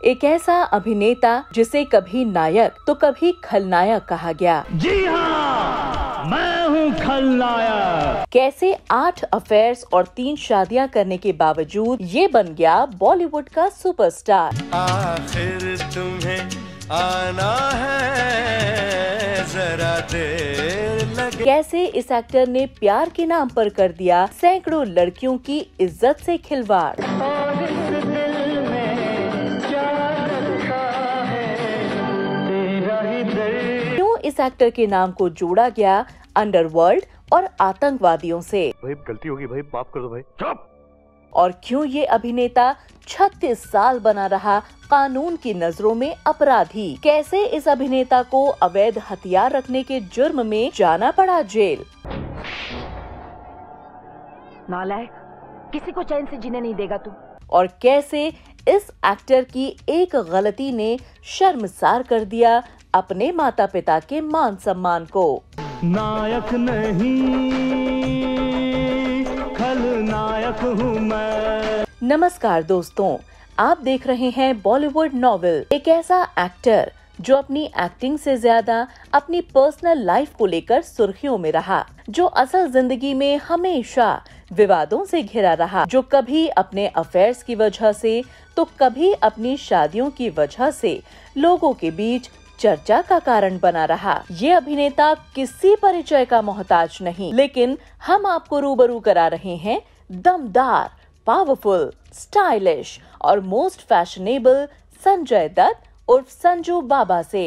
एक ऐसा अभिनेता जिसे कभी नायक तो कभी खलनायक कहा गया। जी हाँ, मैं हूँ खलनायक। कैसे 8 अफेयर्स और 3 शादियां करने के बावजूद ये बन गया बॉलीवुड का सुपरस्टार। आखिर तुम्हें आना है, जरा देर लगे। कैसे इस एक्टर ने प्यार के नाम पर कर दिया सैकड़ों लड़कियों की इज्जत से खिलवाड़। क्यों इस एक्टर के नाम को जोड़ा गया अंडरवर्ल्ड और आतंकवादियों से। भाई गलती होगी भाई, माफ कर दो भाई। चुप। और क्यों ये अभिनेता 36 साल बना रहा कानून की नजरों में अपराधी। कैसे इस अभिनेता को अवैध हथियार रखने के जुर्म में जाना पड़ा जेल। नालायक, किसी को चैन से जीने नहीं देगा तू। और कैसे इस एक्टर की एक गलती ने शर्मसार कर दिया अपने माता पिता के मान सम्मान को। नायक नहीं, खलनायक हूँ मैं। नमस्कार दोस्तों, आप देख रहे हैं बॉलीवुड नॉवेल। एक ऐसा एक्टर जो अपनी एक्टिंग से ज्यादा अपनी पर्सनल लाइफ को लेकर सुर्खियों में रहा, जो असल जिंदगी में हमेशा विवादों से घिरा रहा, जो कभी अपने अफेयर्स की वजह से तो कभी अपनी शादियों की वजह से लोगों के बीच चर्चा का कारण बना रहा। ये अभिनेता किसी परिचय का मोहताज नहीं, लेकिन हम आपको रूबरू करा रहे हैं दमदार, पावरफुल, स्टाइलिश और मोस्ट फैशनेबल संजय दत्त उर्फ संजू बाबा से।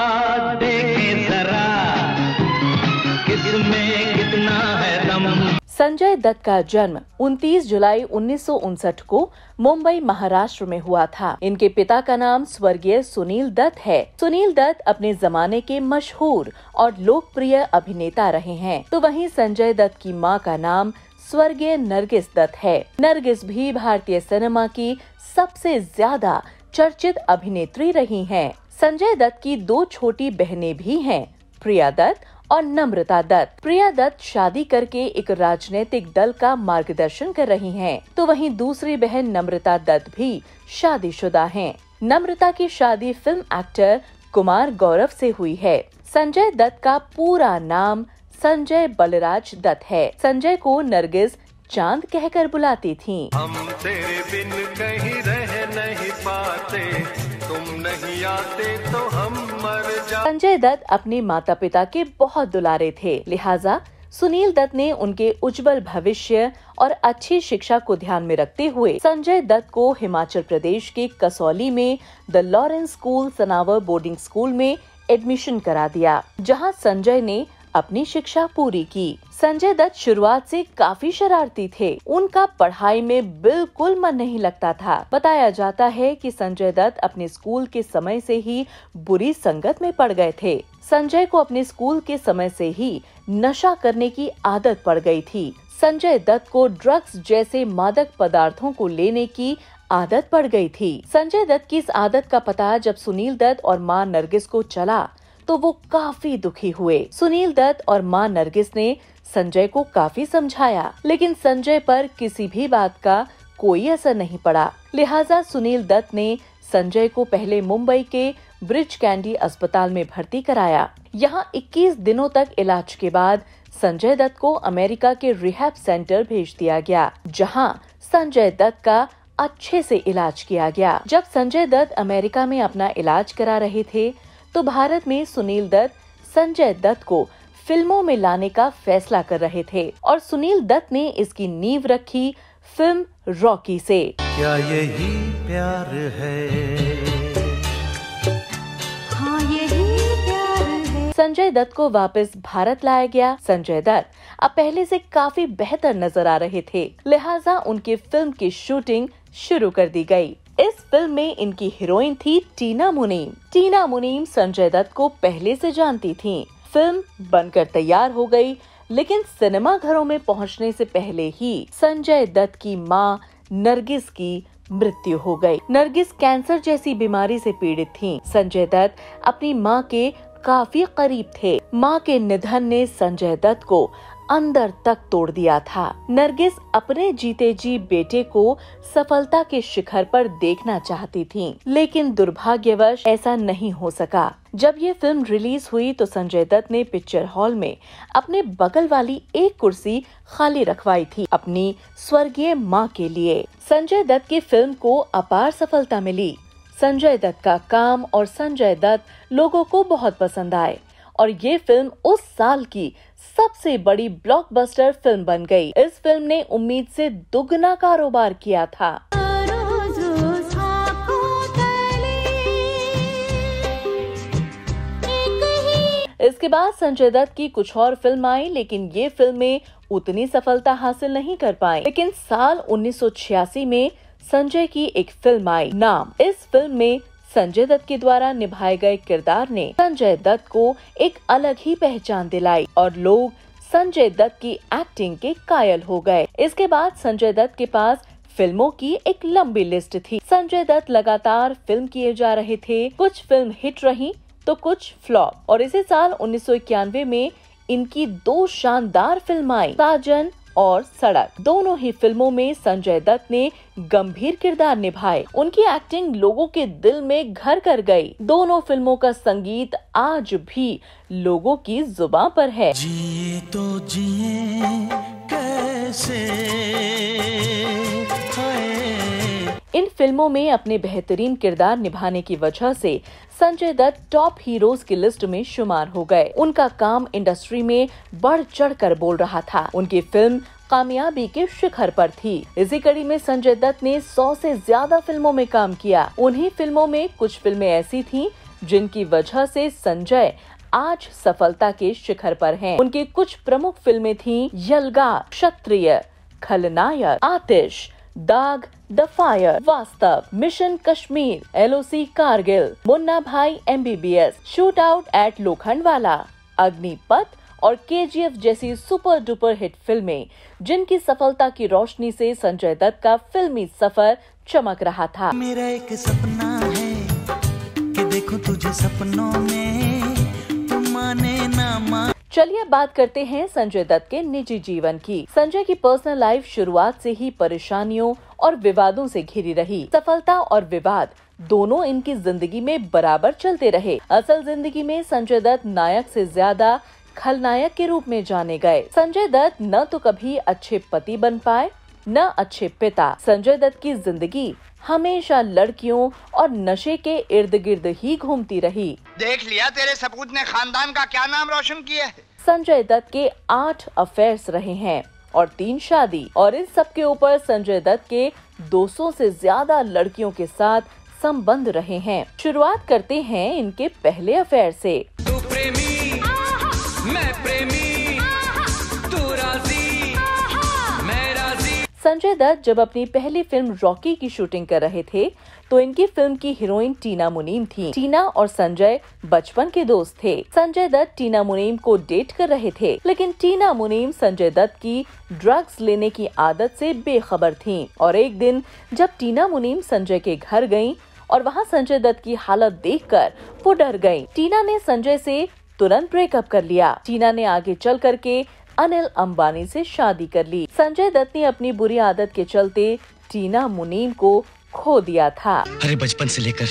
संजय दत्त का जन्म 29 जुलाई 1959 को मुंबई महाराष्ट्र में हुआ था। इनके पिता का नाम स्वर्गीय सुनील दत्त है। सुनील दत्त अपने जमाने के मशहूर और लोकप्रिय अभिनेता रहे हैं। तो वहीं संजय दत्त की मां का नाम स्वर्गीय नरगिस दत्त है। नरगिस भी भारतीय सिनेमा की सबसे ज्यादा चर्चित अभिनेत्री रही हैं। संजय दत्त की 2 छोटी बहनें भी हैं, प्रिया दत्त और नम्रता दत्त। प्रिया दत्त शादी करके एक राजनीतिक दल का मार्गदर्शन कर रही हैं, तो वहीं दूसरी बहन नम्रता दत्त भी शादीशुदा हैं। नम्रता की शादी फिल्म एक्टर कुमार गौरव से हुई है। संजय दत्त का पूरा नाम संजय बलराज दत्त है। संजय को नरगिस चांद कहकर बुलाती थीं। हम तेरे बिन कहीं रह नहीं पाते, तुम नहीं आते तो हम मर जा। संजय दत्त अपने माता पिता के बहुत दुलारे थे, लिहाजा सुनील दत्त ने उनके उज्जवल भविष्य और अच्छी शिक्षा को ध्यान में रखते हुए संजय दत्त को हिमाचल प्रदेश के कसौली में the Lawrence school Sanawar boarding school में एडमिशन करा दिया, जहां संजय ने अपनी शिक्षा पूरी की। संजय दत्त शुरुआत से काफी शरारती थे। उनका पढ़ाई में बिल्कुल मन नहीं लगता था। बताया जाता है कि संजय दत्त अपने स्कूल के समय से ही बुरी संगत में पड़ गए थे। संजय को अपने स्कूल के समय से ही नशा करने की आदत पड़ गई थी। संजय दत्त को ड्रग्स जैसे मादक पदार्थों को लेने की आदत पड़ गई थी। संजय दत्त की इस आदत का पता जब सुनील दत्त और मां नरगिस को चला तो वो काफी दुखी हुए। सुनील दत्त और मां नरगिस ने संजय को काफी समझाया, लेकिन संजय पर किसी भी बात का कोई असर नहीं पड़ा। लिहाजा सुनील दत्त ने संजय को पहले मुंबई के ब्रिज कैंडी अस्पताल में भर्ती कराया। यहाँ 21 दिनों तक इलाज के बाद संजय दत्त को अमेरिका के रिहैब सेंटर भेज दिया गया, जहाँ संजय दत्त का अच्छे से इलाज किया गया। जब संजय दत्त अमेरिका में अपना इलाज करा रहे थे तो भारत में सुनील दत्त संजय दत्त को फिल्मों में लाने का फैसला कर रहे थे और सुनील दत्त ने इसकी नींव रखी फिल्म रॉकी से। क्या यही प्यार है? हाँ, यही प्यार है। संजय दत्त को वापस भारत लाया गया। संजय दत्त अब पहले से काफी बेहतर नजर आ रहे थे, लिहाजा उनकी फिल्म की शूटिंग शुरू कर दी गई। इस फिल्म में इनकी हीरोइन थी टीना मुनीम। टीना मुनीम संजय दत्त को पहले से जानती थीं। फिल्म बनकर तैयार हो गई, लेकिन सिनेमा घरों में पहुंचने से पहले ही संजय दत्त की मां नरगिस की मृत्यु हो गई। नरगिस कैंसर जैसी बीमारी से पीड़ित थीं। संजय दत्त अपनी मां के काफी करीब थे। मां के निधन ने संजय दत्त को अंदर तक तोड़ दिया था। नरगिस अपने जीते जी बेटे को सफलता के शिखर पर देखना चाहती थी, लेकिन दुर्भाग्यवश ऐसा नहीं हो सका। जब ये फिल्म रिलीज हुई तो संजय दत्त ने पिक्चर हॉल में अपने बगल वाली एक कुर्सी खाली रखवाई थी अपनी स्वर्गीय मां के लिए। संजय दत्त की फिल्म को अपार सफलता मिली। संजय दत्त का काम और संजय दत्त लोगों को बहुत पसंद आए और ये फिल्म उस साल की सबसे बड़ी ब्लॉकबस्टर फिल्म बन गई। इस फिल्म ने उम्मीद से दुगना कारोबार किया था। इसके बाद संजय दत्त की कुछ और फिल्म आई, लेकिन ये फिल्में उतनी सफलता हासिल नहीं कर पाई। लेकिन साल 1986 में संजय की एक फिल्म आई, नाम। इस फिल्म में संजय दत्त के द्वारा निभाए गए किरदार ने संजय दत्त को एक अलग ही पहचान दिलाई और लोग संजय दत्त की एक्टिंग के कायल हो गए। इसके बाद संजय दत्त के पास फिल्मों की एक लंबी लिस्ट थी। संजय दत्त लगातार फिल्म किए जा रहे थे। कुछ फिल्म हिट रही तो कुछ फ्लॉप। और इसी साल 1991 में इनकी 2 शानदार फिल्म आई, साजन और सड़क। दोनों ही फिल्मों में संजय दत्त ने गंभीर किरदार निभाए। उनकी एक्टिंग लोगों के दिल में घर कर गई। दोनों फिल्मों का संगीत आज भी लोगों की जुबान पर है। जिए तो जिए कैसे, इन फिल्मों में अपने बेहतरीन किरदार निभाने की वजह से संजय दत्त टॉप हीरोज की लिस्ट में शुमार हो गए। उनका काम इंडस्ट्री में बढ़ चढ़कर बोल रहा था। उनकी फिल्म कामयाबी के शिखर पर थी। इसी कड़ी में संजय दत्त ने 100 से ज्यादा फिल्मों में काम किया। उन्हीं फिल्मों में कुछ फिल्में ऐसी थीं जिनकी वजह से संजय आज सफलता के शिखर पर हैं। उनकी कुछ प्रमुख फिल्में थीं यलगार, क्षत्रिय, Khalnayak, Aatish, Daag, the fire, Vaastav, mission Kashmir, LOC Kargil, Munna Bhai MBBS, shootout at Lokhandwala, Agneepath और KGF जैसी सुपर डुपर हिट फिल्में, जिनकी सफलता की रोशनी से संजय दत्त का फिल्मी सफर चमक रहा था। मेरा एक सपना है कि देखूं तुझे सपनों में, तुम माने ना मान। चलिए अब बात करते हैं संजय दत्त के निजी जीवन की। संजय की पर्सनल लाइफ शुरुआत से ही परेशानियों और विवादों से घिरी रही। सफलता और विवाद दोनों इनकी जिंदगी में बराबर चलते रहे। असल जिंदगी में संजय दत्त नायक से ज्यादा खलनायक के रूप में जाने गए। संजय दत्त न तो कभी अच्छे पति बन पाए न अच्छे पिता। संजय दत्त की जिंदगी हमेशा लड़कियों और नशे के इर्द गिर्द ही घूमती रही। देख लिया तेरे सपूत ने खानदान का क्या नाम रोशन किया है। संजय दत्त के 8 अफेयर्स रहे हैं और 3 शादी, और इन सब के ऊपर संजय दत्त के 200 से ज्यादा लड़कियों के साथ संबंध रहे हैं। शुरुआत करते हैं इनके पहले अफेयर से। तू प्रेमी, मैं प्रेमी, तू राजी, मैं राजी। संजय दत्त जब अपनी पहली फिल्म रॉकी की शूटिंग कर रहे थे तो इनकी फिल्म की हीरोइन टीना मुनीम थी। टीना और संजय बचपन के दोस्त थे। संजय दत्त टीना मुनीम को डेट कर रहे थे, लेकिन टीना मुनीम संजय दत्त की ड्रग्स लेने की आदत से बेखबर थीं। और एक दिन जब टीना मुनीम संजय के घर गईं और वहां संजय दत्त की हालत देखकर वो डर गईं। टीना ने संजय से तुरंत ब्रेकअप कर लिया। टीना ने आगे चल करके अनिल अंबानी से शादी कर ली। संजय दत्त ने अपनी बुरी आदत के चलते टीना मुनीम को खो दिया था। अरे बचपन से लेकर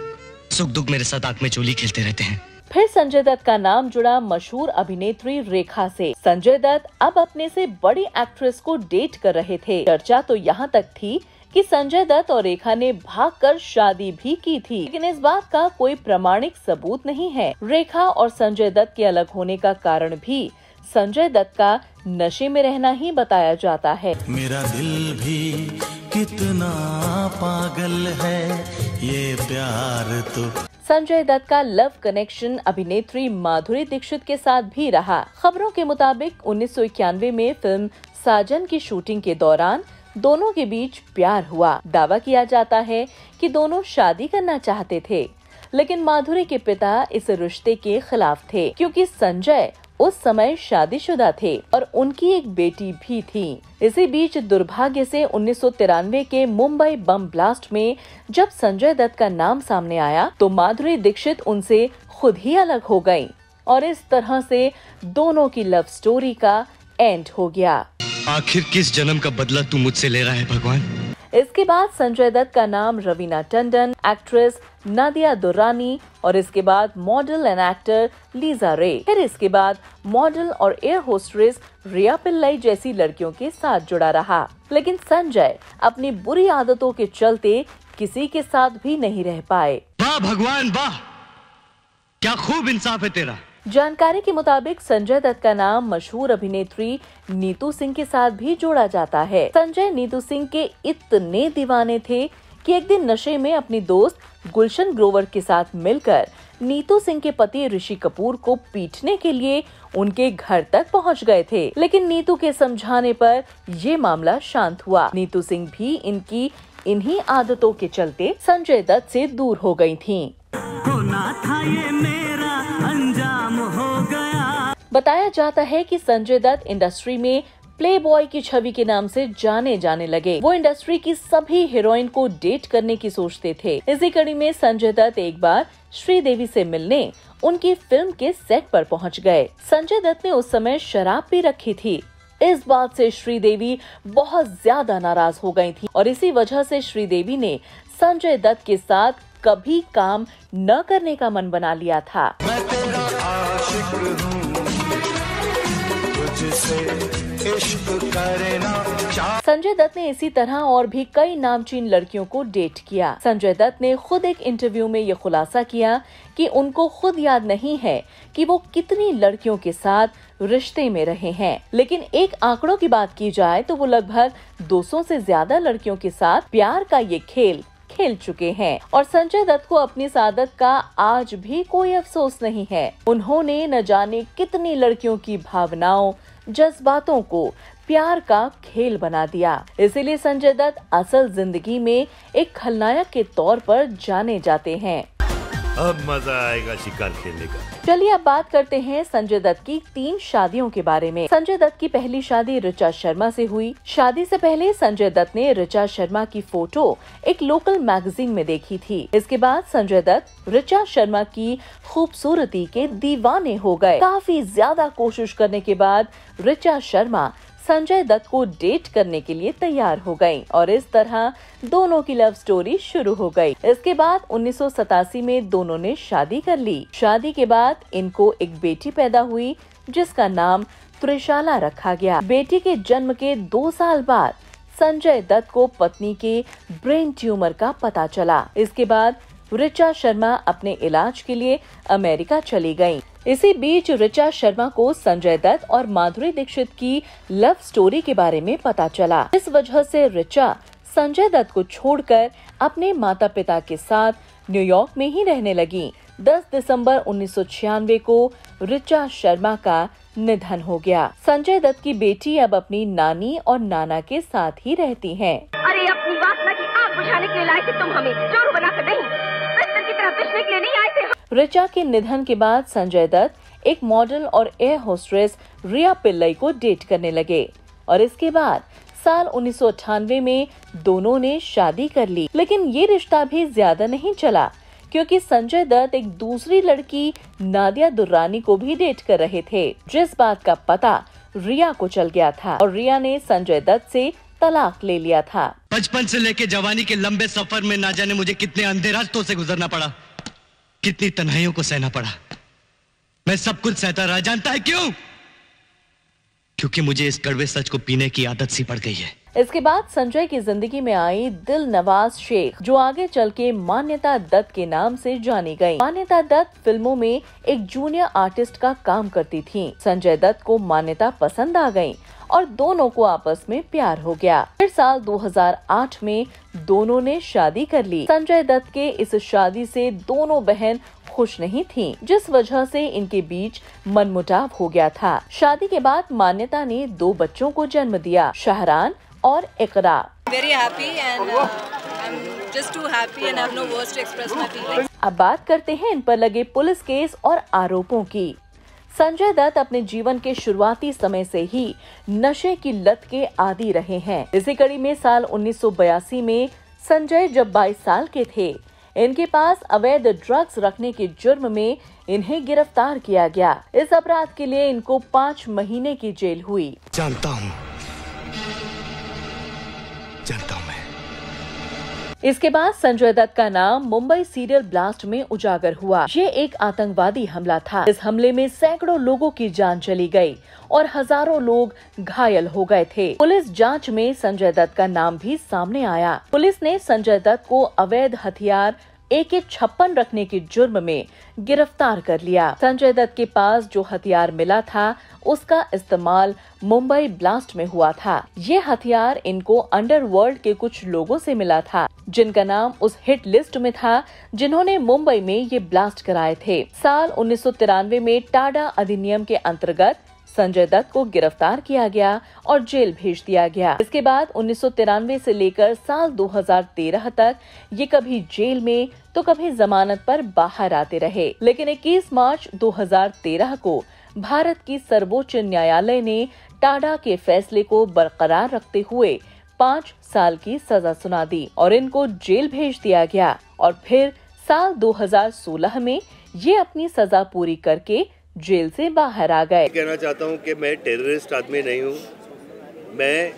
सुख दुख मेरे साथ आंख में चोली खेलते रहते हैं। फिर संजय दत्त का नाम जुड़ा मशहूर अभिनेत्री रेखा से। संजय दत्त अब अपने से बड़ी एक्ट्रेस को डेट कर रहे थे। चर्चा तो यहाँ तक थी कि संजय दत्त और रेखा ने भागकर शादी भी की थी, लेकिन इस बात का कोई प्रामाणिक सबूत नहीं है। रेखा और संजय दत्त के अलग होने का कारण भी संजय दत्त का नशे में रहना ही बताया जाता है। मेरा दिल भी कितना पागल है, ये प्यार तो। संजय दत्त का लव कनेक्शन अभिनेत्री माधुरी दीक्षित के साथ भी रहा। खबरों के मुताबिक 1991 में फिल्म साजन की शूटिंग के दौरान दोनों के बीच प्यार हुआ। दावा किया जाता है कि दोनों शादी करना चाहते थे, लेकिन माधुरी के पिता इस रिश्ते के खिलाफ थे, क्योंकि संजय उस समय शादीशुदा थे और उनकी एक बेटी भी थी। इसी बीच दुर्भाग्य से 1993 के मुंबई बम ब्लास्ट में जब संजय दत्त का नाम सामने आया तो माधुरी दीक्षित उनसे खुद ही अलग हो गयीं और इस तरह से दोनों की लव स्टोरी का एंड हो गया। आखिर किस जन्म का बदला तू मुझसे ले रहा है भगवान? इसके बाद संजय दत्त का नाम रवीना टंडन, एक्ट्रेस नादिया दुर्रानी और इसके बाद मॉडल एंड एक्टर लीजा रे, फिर इसके बाद मॉडल और एयर होस्टेस रिया पिल्लाई जैसी लड़कियों के साथ जुड़ा रहा। लेकिन संजय अपनी बुरी आदतों के चलते किसी के साथ भी नहीं रह पाए। वाह भगवान वाह, क्या खूब इंसाफ है तेरा। जानकारी के मुताबिक संजय दत्त का नाम मशहूर अभिनेत्री नीतू सिंह के साथ भी जोड़ा जाता है। संजय नीतू सिंह के इतने दीवाने थे कि एक दिन नशे में अपनी दोस्त गुलशन ग्रोवर के साथ मिलकर नीतू सिंह के पति ऋषि कपूर को पीटने के लिए उनके घर तक पहुंच गए थे। लेकिन नीतू के समझाने पर ये मामला शांत हुआ। नीतू सिंह भी इनकी इन्हीं आदतों के चलते संजय दत्त से दूर हो गई थीं। होना था ये मेरा अंजाम हो गया। बताया जाता है कि संजय दत्त इंडस्ट्री में प्ले बॉय की छवि के नाम से जाने जाने लगे। वो इंडस्ट्री की सभी हीरोइन को डेट करने की सोचते थे। इसी कड़ी में संजय दत्त एक बार श्रीदेवी से मिलने उनकी फिल्म के सेट पर पहुंच गए। संजय दत्त ने उस समय शराब पी रखी थी। इस बात से श्रीदेवी बहुत ज्यादा नाराज हो गई थी और इसी वजह से श्रीदेवी ने संजय दत्त के साथ कभी काम न करने का मन बना लिया था। मैं तेरा आशिक हूँ, तुझसे इश्क करे ना। संजय दत्त ने इसी तरह और भी कई नामचीन लड़कियों को डेट किया। संजय दत्त ने खुद एक इंटरव्यू में ये खुलासा किया कि उनको खुद याद नहीं है कि वो कितनी लड़कियों के साथ रिश्ते में रहे हैं, लेकिन एक आंकड़ों की बात की जाए तो वो लगभग 200 से ज्यादा लड़कियों के साथ प्यार का ये खेल खेल चुके हैं। और संजय दत्त को अपनी इस आदत का आज भी कोई अफसोस नहीं है। उन्होंने न जाने कितनी लड़कियों की भावनाओं, जज्बातों को प्यार का खेल बना दिया। इसीलिए संजय दत्त असल जिंदगी में एक खलनायक के तौर पर जाने जाते हैं। अब मजा आएगा शिकार खेलने का। चलिए अब बात करते हैं संजय दत्त की 3 शादियों के बारे में। संजय दत्त की पहली शादी ऋचा शर्मा से हुई। शादी से पहले संजय दत्त ने ऋचा शर्मा की फोटो एक लोकल मैगजीन में देखी थी। इसके बाद संजय दत्त ऋचा शर्मा की खूबसूरती के दीवाने हो गए। काफी ज्यादा कोशिश करने के बाद ऋचा शर्मा संजय दत्त को डेट करने के लिए तैयार हो गयी और इस तरह दोनों की लव स्टोरी शुरू हो गई। इसके बाद 1987 में दोनों ने शादी कर ली। शादी के बाद इनको एक बेटी पैदा हुई जिसका नाम त्रिशाला रखा गया। बेटी के जन्म के 2 साल बाद संजय दत्त को पत्नी के ब्रेन ट्यूमर का पता चला। इसके बाद ऋचा शर्मा अपने इलाज के लिए अमेरिका चली गयी। इसी बीच ऋचा शर्मा को संजय दत्त और माधुरी दीक्षित की लव स्टोरी के बारे में पता चला। इस वजह से ऋचा संजय दत्त को छोड़कर अपने माता पिता के साथ न्यूयॉर्क में ही रहने लगी। 10 दिसंबर 1996 को ऋचा शर्मा का निधन हो गया। संजय दत्त की बेटी अब अपनी नानी और नाना के साथ ही रहती हैं। अरे अपनी वासना की आग बुझाने के लिए लाए थे तुम हमें, चोर बनाकर नहीं, बिस्तर की तरह बिछने के लिए नहीं आए थे। ऋचा के निधन के बाद संजय दत्त एक मॉडल और एयर होस्टेस रिया पिल्लाई को डेट करने लगे और इसके बाद साल 1998 में दोनों ने शादी कर ली। लेकिन ये रिश्ता भी ज्यादा नहीं चला क्योंकि संजय दत्त एक दूसरी लड़की नादिया दुर्रानी को भी डेट कर रहे थे, जिस बात का पता रिया को चल गया था और रिया ने संजय दत्त से तलाक ले लिया था। बचपन से लेके जवानी के लंबे सफर में ना जाने मुझे कितने अंधे रास्तों से गुजरना पड़ा, कितनी तन्हाइयों को सहना पड़ा। मैं सब कुछ सहता रहा। जानता है क्यों? क्योंकि मुझे इस कड़वे सच को पीने की आदत सी पड़ गई है। इसके बाद संजय की जिंदगी में आई दिलनवाज शेख, जो आगे चल के मान्यता दत्त के नाम से जानी गई। मान्यता दत्त फिल्मों में एक जूनियर आर्टिस्ट का काम करती थी। संजय दत्त को मान्यता पसंद आ गई और दोनों को आपस में प्यार हो गया। फिर साल 2008 में दोनों ने शादी कर ली। संजय दत्त के इस शादी से दोनों बहन खुश नहीं थीं, जिस वजह से इनके बीच मनमुटाव हो गया था। शादी के बाद मान्यता ने 2 बच्चों को जन्म दिया, शाहरान और इकरा। Very happy and I'm just too happy and have no words to express my feelings. अब बात करते हैं इन पर लगे पुलिस केस और आरोपों की। संजय दत्त अपने जीवन के शुरुआती समय से ही नशे की लत के आदी रहे हैं। इसी कड़ी में साल 1982 में संजय जब 22 साल के थे, इनके पास अवैध ड्रग्स रखने के जुर्म में इन्हें गिरफ्तार किया गया। इस अपराध के लिए इनको 5 महीने की जेल हुई। जानता हूँ मैं। इसके बाद संजय दत्त का नाम मुंबई सीरियल ब्लास्ट में उजागर हुआ। ये एक आतंकवादी हमला था। इस हमले में सैकड़ों लोगों की जान चली गई और हजारों लोग घायल हो गए थे। पुलिस जांच में संजय दत्त का नाम भी सामने आया। पुलिस ने संजय दत्त को अवैध हथियार AK-56 रखने के जुर्म में गिरफ्तार कर लिया। संजय दत्त के पास जो हथियार मिला था उसका इस्तेमाल मुंबई ब्लास्ट में हुआ था। ये हथियार इनको अंडरवर्ल्ड के कुछ लोगों से मिला था, जिनका नाम उस हिट लिस्ट में था जिन्होंने मुंबई में ये ब्लास्ट कराए थे। साल 1993 में टाडा अधिनियम के अंतर्गत संजय दत्त को गिरफ्तार किया गया और जेल भेज दिया गया। इसके बाद 1993 से लेकर साल 2013 तक ये कभी जेल में तो कभी जमानत पर बाहर आते रहे। लेकिन 21 मार्च 2013 को भारत की सर्वोच्च न्यायालय ने टाडा के फैसले को बरकरार रखते हुए 5 साल की सजा सुना दी और इनको जेल भेज दिया गया। और फिर साल 2016 में ये अपनी सजा पूरी करके जेल से बाहर आ गए। कहना चाहता हूं कि मैं टेररिस्ट आदमी नहीं हूं। मैं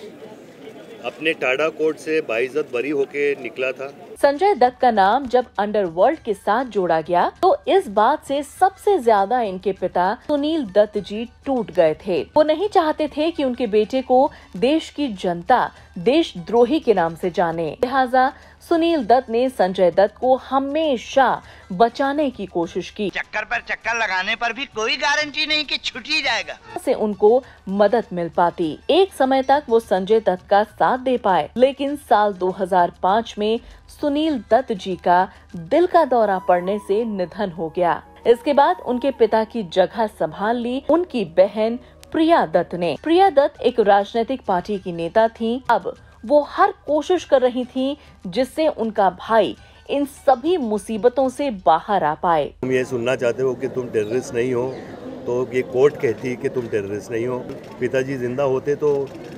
अपने टाडा कोर्ट से बाइज्जत बरी होके निकला था। संजय दत्त का नाम जब अंडरवर्ल्ड के साथ जोड़ा गया तो इस बात से सबसे ज्यादा इनके पिता सुनील दत्त जी टूट गए थे। वो नहीं चाहते थे कि उनके बेटे को देश की जनता देशद्रोही के नाम से जाने। लिहाजा सुनील दत्त ने संजय दत्त को हमेशा बचाने की कोशिश की। चक्कर पर चक्कर लगाने पर भी कोई गारंटी नहीं कि छूट ही जाएगा। से उनको मदद मिल पाती। एक समय तक वो संजय दत्त का साथ दे पाए, लेकिन साल 2005 में सुनील दत्त जी का दिल का दौरा पड़ने से निधन हो गया। इसके बाद उनके पिता की जगह संभाल ली उनकी बहन प्रिया दत्त ने। प्रिया दत्त एक राजनीतिक पार्टी की नेता थी। अब वो हर कोशिश कर रही थी जिससे उनका भाई इन सभी मुसीबतों से बाहर आ पाए। तुम ये सुनना चाहते हो कि तुम टेररिस्ट नहीं हो, तो ये कोर्ट कहती है कि तुम टेररिस्ट नहीं हो। पिताजी जिंदा होते तो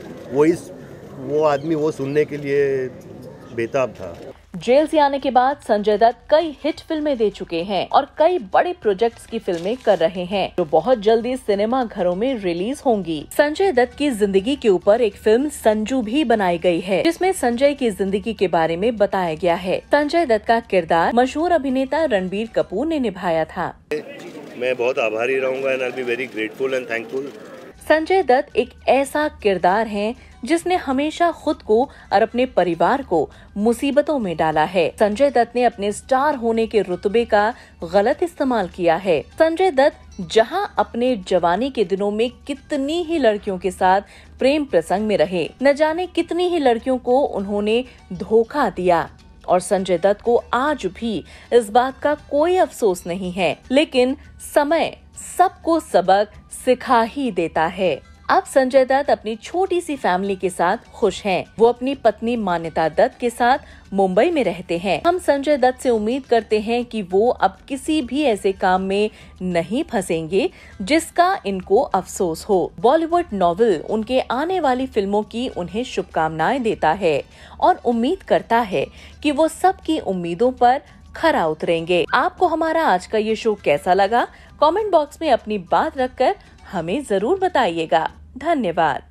वो आदमी वो सुनने के लिए बेताब था। जेल से आने के बाद संजय दत्त कई हिट फिल्में दे चुके हैं और कई बड़े प्रोजेक्ट्स की फिल्में कर रहे हैं जो बहुत जल्दी सिनेमा घरों में रिलीज होंगी। संजय दत्त की जिंदगी के ऊपर एक फिल्म संजू भी बनाई गई है, जिसमें संजय की जिंदगी के बारे में बताया गया है। संजय दत्त का किरदार मशहूर अभिनेता रणबीर कपूर ने निभाया था। मैं बहुत आभारी रहूंगा and I will be very grateful and thankful. Sanjay Dutt एक ऐसा किरदार है जिसने हमेशा खुद को और अपने परिवार को मुसीबतों में डाला है। संजय दत्त ने अपने स्टार होने के रुतबे का गलत इस्तेमाल किया है। संजय दत्त जहां अपने जवानी के दिनों में कितनी ही लड़कियों के साथ प्रेम प्रसंग में रहे, न जाने कितनी ही लड़कियों को उन्होंने धोखा दिया और संजय दत्त को आज भी इस बात का कोई अफसोस नहीं है। लेकिन समय सबको सबक सिखा ही देता है। अब संजय दत्त अपनी छोटी सी फैमिली के साथ खुश हैं। वो अपनी पत्नी मान्यता दत्त के साथ मुंबई में रहते हैं। हम संजय दत्त से उम्मीद करते हैं कि वो अब किसी भी ऐसे काम में नहीं फंसेंगे जिसका इनको अफसोस हो। बॉलीवुड नॉवेल उनके आने वाली फिल्मों की उन्हें शुभकामनाएं देता है और उम्मीद करता है कि वो सबकी उम्मीदों पर खरा उतरेंगे। आपको हमारा आज का ये शो कैसा लगा? कमेंट बॉक्स में अपनी बात रखकर हमें जरूर बताइएगा। धन्यवाद।